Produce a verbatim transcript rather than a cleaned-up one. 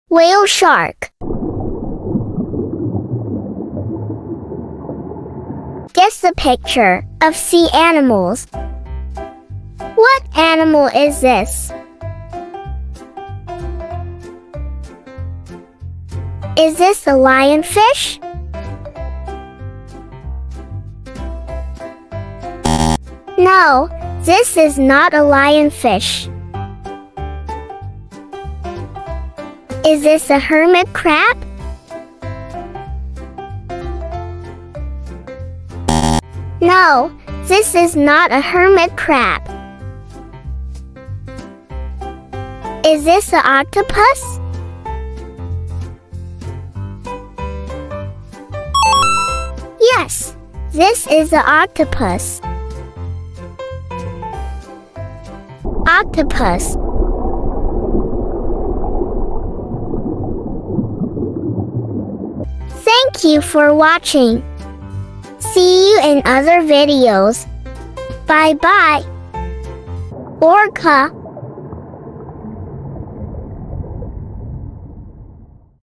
Whale shark. Guess the picture of sea animals. What animal is this? Is this a lionfish? No, this is not a lionfish. Is this a hermit crab? No, this is not a hermit crab. Is this an octopus? Yes, this is an octopus. Octopus. Thank you for watching. See you in other videos. Bye bye. Orca.